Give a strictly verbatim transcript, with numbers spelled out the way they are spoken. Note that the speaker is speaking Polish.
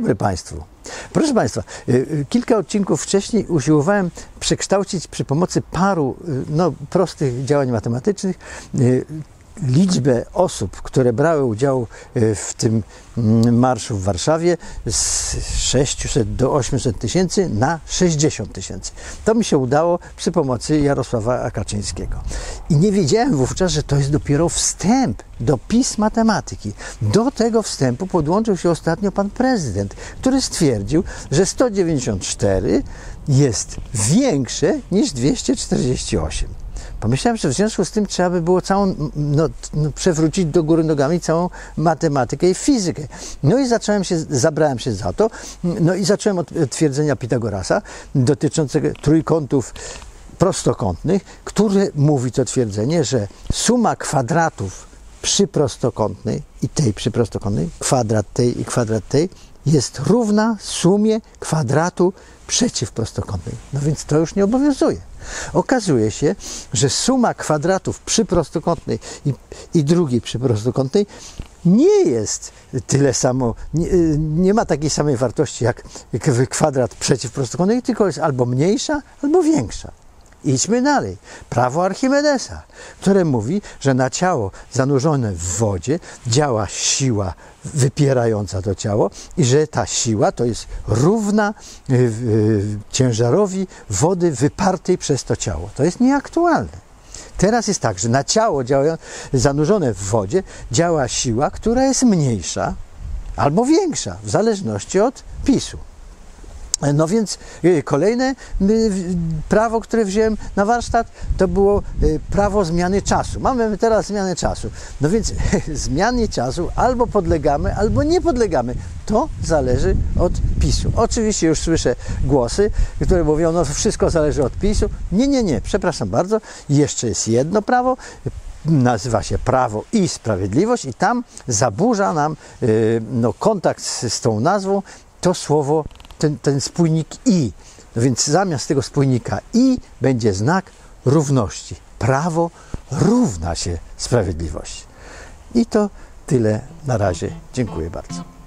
dobry Państwu. Proszę Państwa, kilka odcinków wcześniej usiłowałem przekształcić przy pomocy paru no, prostych działań matematycznych liczbę osób, które brały udział w tym marszu w Warszawie z sześciuset do ośmiuset tysięcy na sześćdziesiąt tysięcy. To mi się udało przy pomocy Jarosława Kaczyńskiego. I nie wiedziałem wówczas, że to jest dopiero wstęp do PiS matematyki. Do tego wstępu podłączył się ostatnio pan prezydent, który stwierdził, że sto dziewięćdziesiąt cztery jest większe niż dwieście czterdzieści osiem. Pomyślałem, że w związku z tym trzeba by było całą, no, no, przewrócić do góry nogami całą matematykę i fizykę. No i zacząłem się, zabrałem się za to, no i zacząłem od twierdzenia Pitagorasa dotyczącego trójkątów prostokątnych, które mówi to twierdzenie, że suma kwadratów przyprostokątnej i tej przyprostokątnej, kwadrat tej i kwadrat tej jest równa sumie kwadratu przeciwprostokątnej. No więc to już nie obowiązuje. Okazuje się, że suma kwadratów przyprostokątnej i, i drugiej przyprostokątnej nie jest tyle samo, nie, nie ma takiej samej wartości jak kwadrat przeciwprostokątnej, tylko jest albo mniejsza, albo większa. Idźmy dalej. Prawo Archimedesa, które mówi, że na ciało zanurzone w wodzie działa siła wypierająca to ciało i że ta siła to jest równa y, y, ciężarowi wody wypartej przez to ciało. To jest nieaktualne. Teraz jest tak, że na ciało działa, zanurzone w wodzie działa siła, która jest mniejsza albo większa, w zależności od PiSu. No więc kolejne prawo, które wziąłem na warsztat, to było prawo zmiany czasu. Mamy teraz zmianę czasu. No więc zmianie czasu albo podlegamy, albo nie podlegamy. To zależy od PiSu. Oczywiście już słyszę głosy, które mówią, no wszystko zależy od PiSu. Nie, nie, nie, przepraszam bardzo. Jeszcze jest jedno prawo. Nazywa się Prawo i Sprawiedliwość i tam zaburza nam no, kontakt z, z tą nazwą to słowo Ten, ten spójnik i. No więc zamiast tego spójnika i będzie znak równości. Prawo równa się sprawiedliwości. I to tyle na razie. Dziękuję bardzo.